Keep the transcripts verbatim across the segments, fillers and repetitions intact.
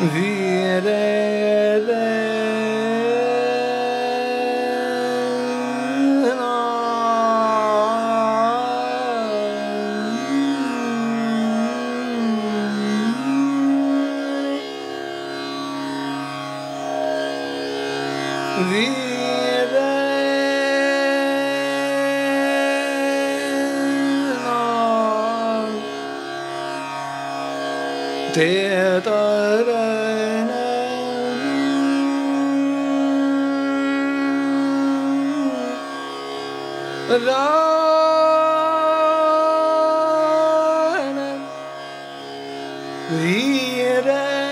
वीर वीर ते तरन रान वीर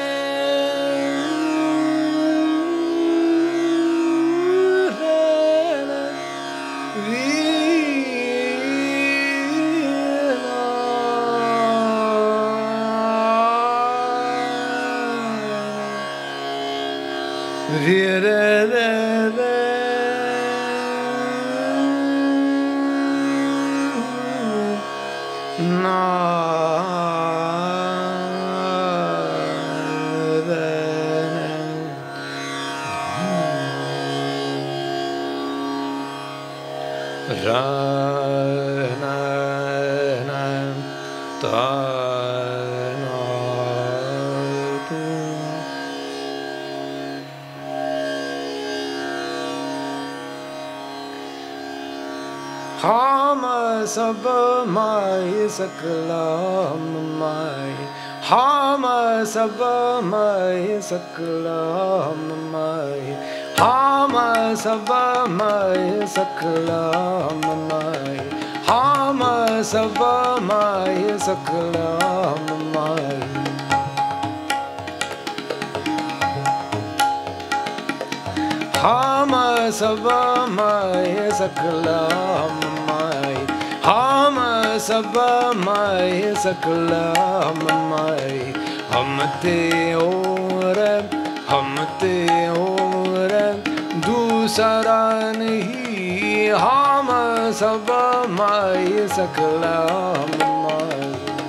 वीर हम सब माय सकला माय हम सब माय सकला माय हम सब माय सकला माय हम सब माय सकला माय हम सब माय सकला माय हम सब माय सकला माय हम ते और हम ते और दूसरा नहीं हम सब माय सकला माय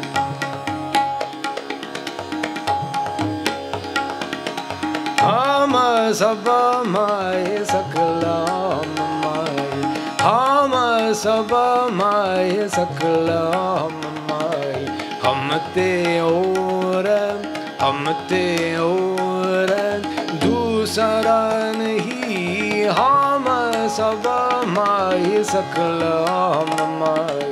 हम सब माय सकला माय हम सब माय सकला माय हम ते और हम ते और दूसरा नहीं हम सब माय सकला माय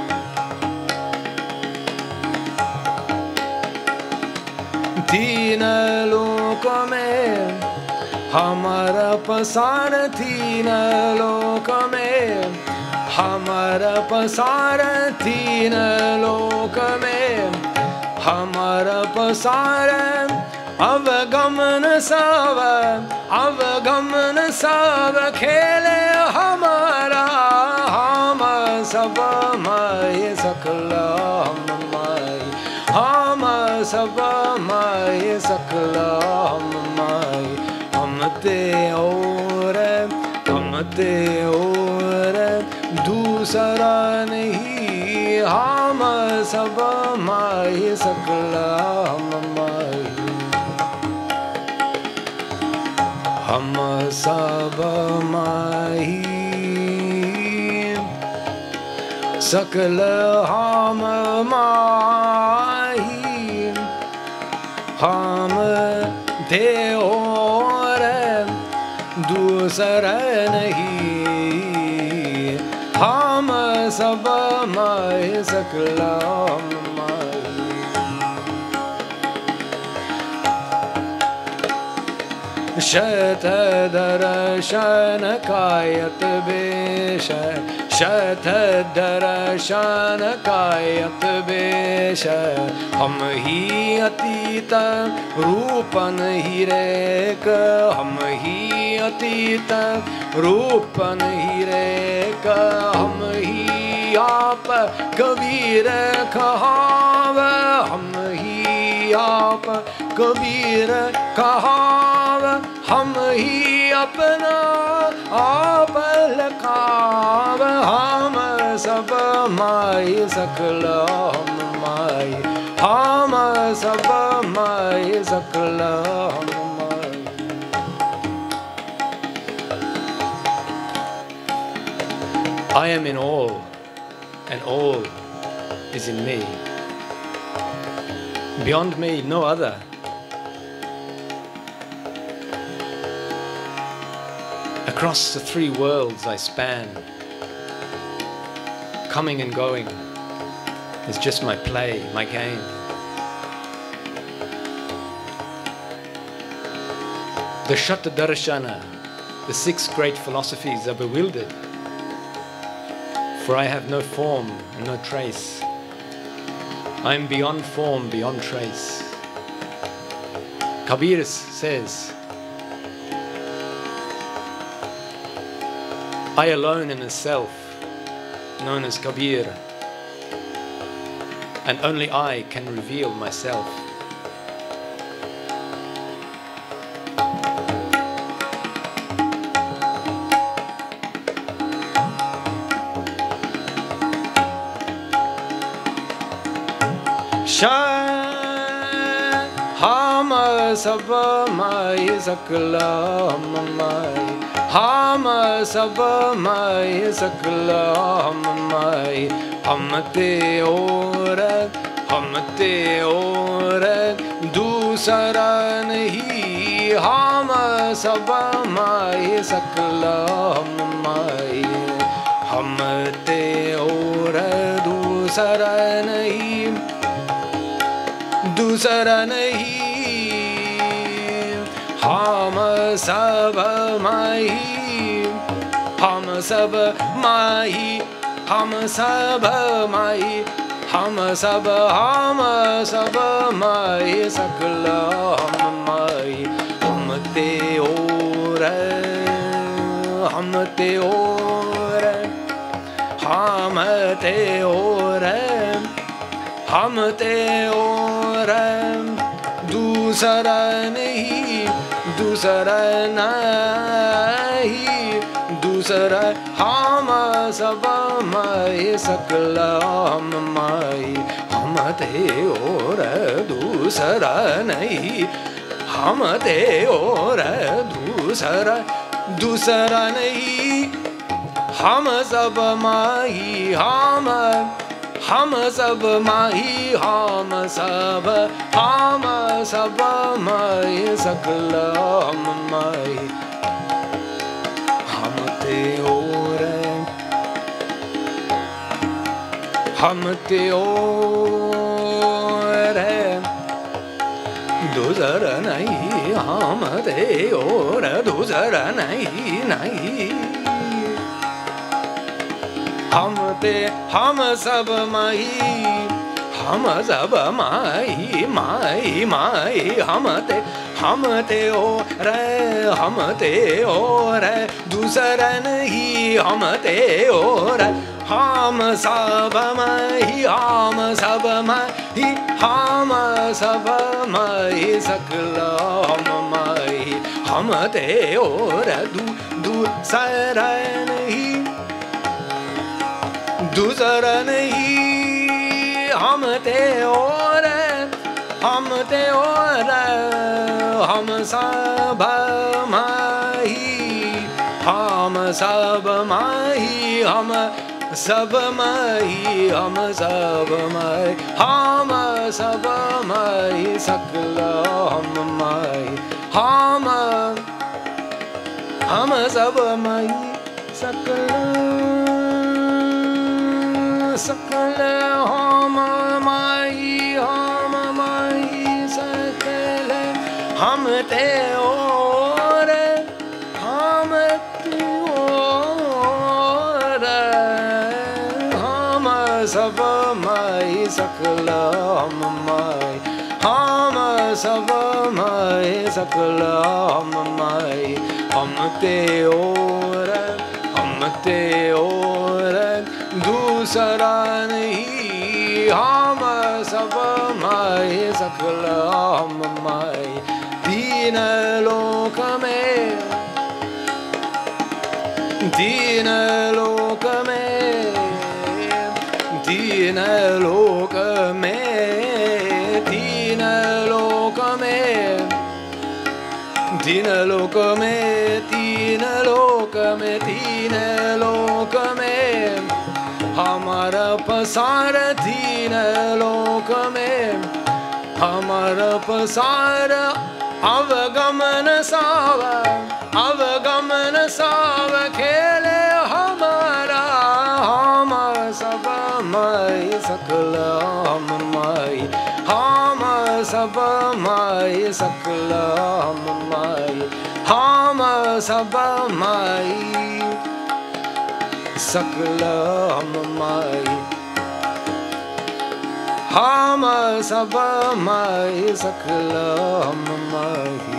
तीन लोक में हमारा पसार तीन लोक में हमारा पसार तीन लोक में हमारा पसार अवगमन सब अवगमन सब खेले हमारा हम सब माय सकला माय हम सब माय सकला माय हम ते और हम ते और दूसरा नहीं हम सब माय सकला माय हम सब माही सकल हम माही हम दे और दूसरा नहीं हम सब माय सकला शत दर्शन कायत बेश शत दर्शन कायत बेश हम ही अतीत रूपन ही रेक हम ही अतीत रूपन ही रेक हम ही आप कबीर कहाव हम ही आप कबीर कहाव हम ही अपना आप लखाव हम सब माय सकला माय हम सब माय mai sakla mai. I am in all, and all is in me. Beyond me, no other. Across the three worlds I span, coming and going is just my play, my game. The Shatta Darshana, the six great philosophies, are bewildered, for I have no form and no trace. I am beyond form, beyond trace. Kabir says, I alone am a self, known as Kabir, and only I can reveal myself. हम सब माई सकला माई, हम सब माई सकला माई, हम ते और हम ते और दूसरा नहीं, हम सब माई सकला माई, हम ते और दूसरा नहीं, दूसरा नहीं, हम सब माही, हम सब माही, हम सब माही, हम सब हम सब माही सकला हम माही, हम ते और हम ते और हम ते और हम ते और दूसरा नहीं, दूसरा नहीं, दूसरा हम सब माई सकला हम माई, हम ते और दूसरा नहीं, हम ते और दूसरा दूसरा नहीं, हम सब माई, हम हम सब माही, हम सब हम सब माई सकला हम माई, हम ते और हम ते और दूसरा नहीं, हम ते और दूसरा नहीं नहीं, हम ते हम सब माही, हम सब माही माही माही, हम ते हम ते और हम ते और दूसरा नहीं, हम ते और हम सब माही, हम सब माही, हम सब माही सकला हम माही, हम ते और दू दूसरा नहीं, दूसरा नहीं, हम ते और हम ते और हम सब माही, हम सब माही, हम सब माही, हम सब माही, हम सब माही सकला हम माही, हम हम सब माही सकला सकल हम माही, हम माही सकल, हम ते और हम ते और हम सब माही सकल हम माही, हम सब माही सकल हम माही, हम ते और हम ते और दूसरा नहीं, हम सब माई सकला हम माई, तीन लोक में तीन लोक में तीन लोक में तीन लोक में तीन लोक में तीन लोक में तीन लोक में हमारा पसार तीन लोक में हमारा पसार अवगमन साव अवगमन साव खेले हमारा हम सब मय सकल हम मय हम सब मय सकल हम मय हम सब मय सकल हम मय हम सब मय सकल हम मय